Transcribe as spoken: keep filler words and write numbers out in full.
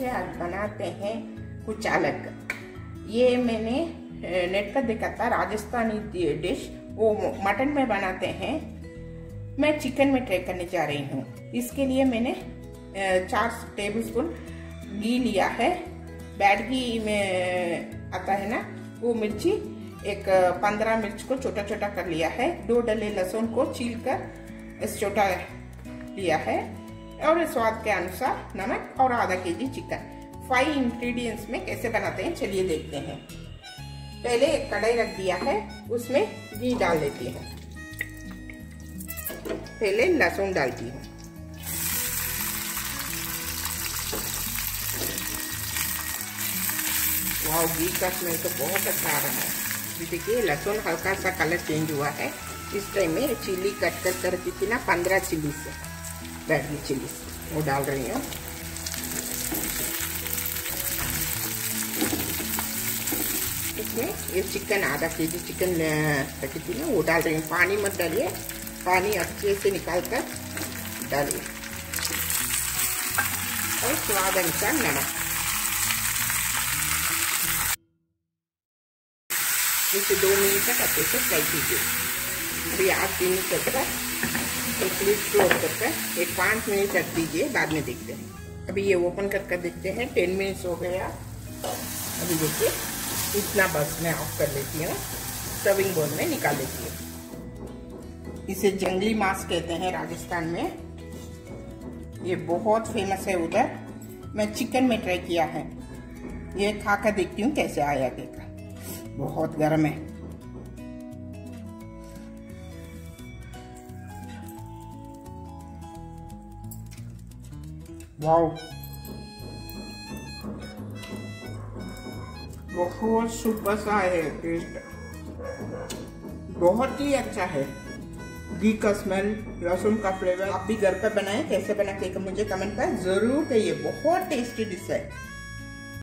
चलिए आज बनाते हैं कुछ अलग। ये मैंने नेट पर देखा था, राजस्थानी डिश, वो मटन में बनाते हैं। मैं चिकन में ट्राई करने जा रही हूँ। इसके लिए मैंने चार टेबलस्पून घी लिया है। बैड घी में आता है ना, वो मिर्ची एक पंद्रह मिर्च को छोटा छोटा कर लिया है। दो डले लहसुन को छील कर इस छोटा लिया है और स्वाद के अनुसार नमक और आधा केजी चिकन। फाइव इंग्रेडिएंट्स में कैसे बनाते हैं चलिए देखते हैं। पहले एक कढ़ाई रख दिया है, उसमें घी डाल देती हूँ। पहले लहसुन डालती हूँ। वाह, घी का स्मेल तो बहुत अच्छा आ रहा है। देखिए लहसुन हल्का सा कलर चेंज हुआ है। इस टाइम में चिली कट कर कर दी थी ना, पंद्रह चिली से बैडली चिली वो डाल रही हूँ। इसमें ये चिकन आधा केजी चिकन रखी थी ना, वो डाल रही हूँ। पानी मत डालिए, पानी अच्छे से निकाल कर डालिए और स्वाद अनुसार नमक। इसे दो मिनट तक अच्छे से फ्राई कीजिए। अभी आप तीन कर कंप्लीट फ्लोर कर एक पाँच मिनट रख दीजिए, बाद में देखते हैं। अभी ये ओपन कर कर देखते हैं। टेन मिनट्स हो गया। अभी देखिए इतना बस मैं ऑफ कर लेती हूँ, सर्विंग बोल में निकाल लेती हूँ। इसे जंगली मांस कहते हैं राजस्थान में, ये बहुत फेमस है उधर। मैं चिकन में ट्राई किया है, ये खा कर देखती हूँ कैसे आया। देखा बहुत गर्म है। वाओ, बहुत सुपर सा है टेस्ट, बहुत ही अच्छा है। घी का स्मेल, लहसुन का फ्लेवर। आप भी घर पर बनाएं, कैसे बना के मुझे कमेंट कर जरूर कहिए। बहुत टेस्टी डिश है।